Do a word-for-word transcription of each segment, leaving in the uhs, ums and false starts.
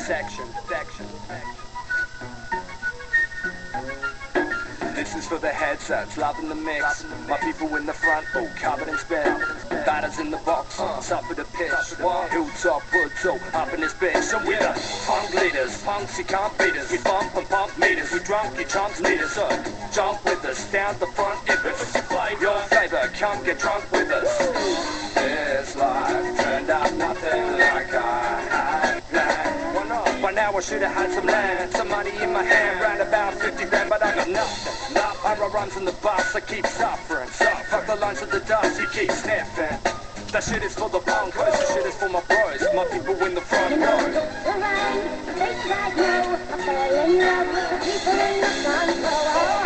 section, section, section. This is for the headsets, loving the mix. My people in the front, all covered in spin. Batters in the box, suffer the pitch. Hilltop, Woodtop, up in this bitch. And we're the funk leaders, punks you can't beat us. We bump and pump meters, we drunk, you chumps need us. So jump with us, down the front if it's your flavor, come get drunk with us. This life turned out nothing like I had planned. Why not? By now I should have had some land, some money in my hand, round about fifty grand, but I got nothing. I runs in the bus, I keep suffering. Fuck the lunch of the dust, you keep sniffing. That shit is for the punkers, that shit is for my bros, my people in the front row. Around, places I know, I fell in love with the people in the front row.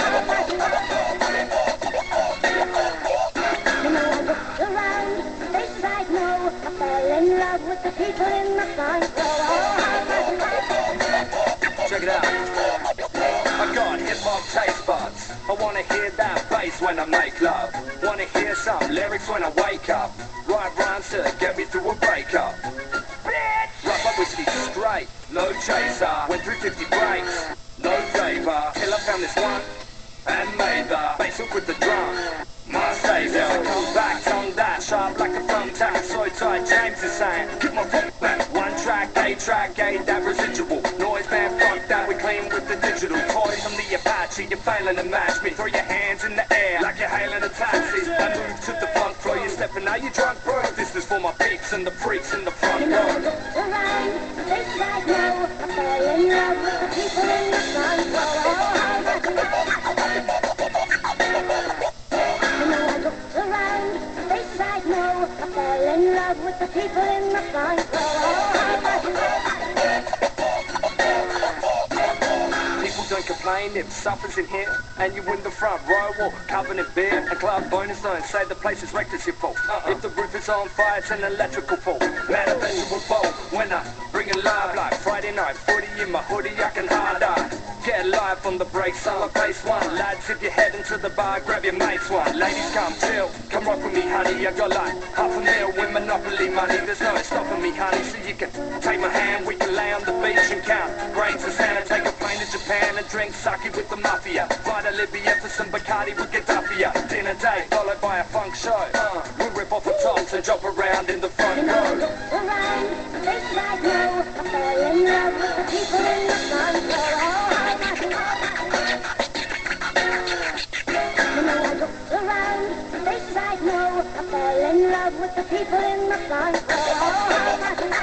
You know, I looked around, places I know, I fell in love with the people in the front row. Check it out. I got hip-hop taste buds. I wanna hear that bass when I make love. Wanna hear some lyrics when I wake up. Write rhymes to get me through a breakup. Rough up whiskey straight, no chaser. Went through fifty breaks, no flavor. Till I found this one and made the bass hook with the drum. My savior, I come back, tongue that sharp like a thumbtack. So tight, James is saying, keep my foot back. One track, A track, A that residual. Noise band, fuck that, we clean with the digital. Toys from the Apache, you're failing to match me. Throw your hands in the air like you're hailing a taxi. I move to the funk floor, you're stepping out, you drunk bro. This is for my peeps and the freaks in the front You know, I row. looked around, places I know, I fell in love with the people in the front row. Around, places I know, I fell in love with the people in the front row. People don't complain if supper's in here and you in the front row or covered in beer and club bonus don't say the place is wrecked, it's your fault. Uh-uh. If the roof is on fire, it's an electrical fault. Man, a vegetable bowl when I bring it live like Friday night footy in my hoodie, I can hard eye. Get live on the break, summer place one. Lads, if you're heading to the bar, grab your mates one. Ladies, come chill, come rock with me, honey. I got like half a mil with Monopoly money. There's no stopping me, honey, so you can take my hand. We can lay on the beach and count grains of sand. Take a plane to Japan and drink sake with the mafia. Fly to Libya for some Bacardi with Gaddafi. Dinner date followed by a funk show. Uh, we rip off the tops and jump around in the front You know, I row. looked around, places I know, I fell in love with the people in the front row. You know, I looked around, places I know, I fell in love with the people in the front row.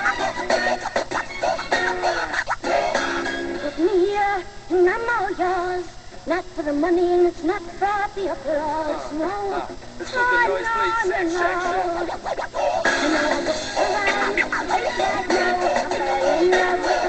Put me here, and I'm all yours. Not for the money and it's not for the applause, no. Uh, it's for the nosebleed sex section. You know, I looked around, places I know, I fell in love with